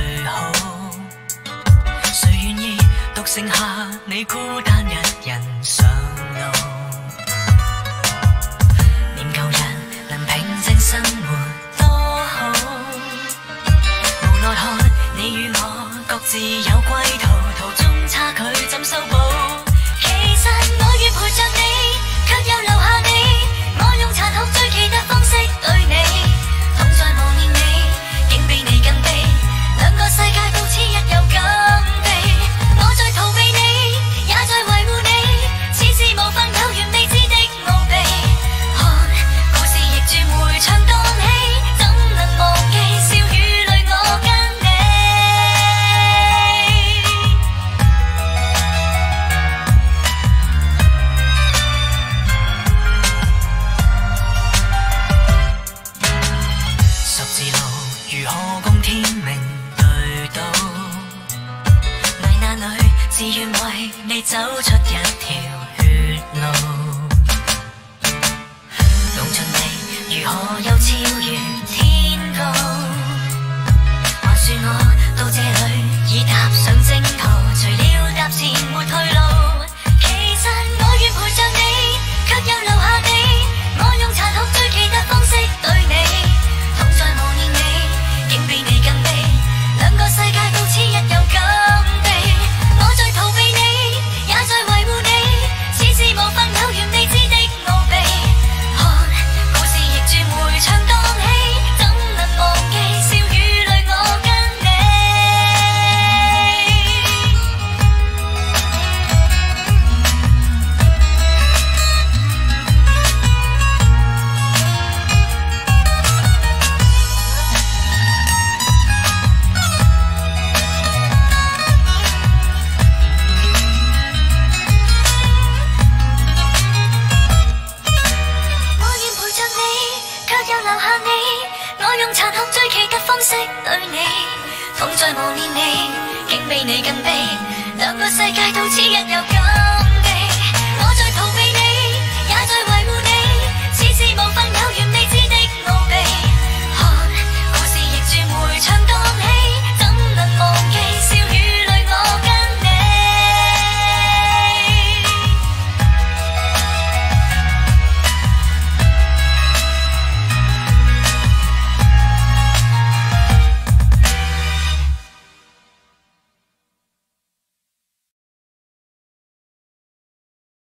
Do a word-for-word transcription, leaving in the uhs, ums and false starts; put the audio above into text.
最好。誰願意獨剩下你孤單一人上路？念舊日能平靜生活多好，無奈何你與我各自有歸途，途中差距怎修補？其實我願陪着你，卻又留下你。我用殘酷最奇特方式對你，痛在無念你，竟比你更悲。兩個世界到此一遊咁地，我在逃避你，也在維護你，似是無法有完未知的奧秘。看故事逆轉迴腸蕩氣，怎能忘記笑與淚我跟你。十字路如何共天命對到？危難裏自願為你走出一條血路。弄盡你如何又超越天高？還說我到這裏已踏上征途，除了踏前沒退路。其實我願陪着你，卻又留下你。我用殘酷最奇特方式對你，痛在無念你，竟比你更悲。兩個世界到此一遊咁地，我在逃避你，也在維護你，似是無法有完未知的奧秘。看故事逆轉迴腸蕩氣，怎能忘記笑與淚我跟你。我願陪着你，卻又留下你。我用殘酷最奇特方式對你，痛在無念你，竟比你更悲。兩個世界到此一遊咁。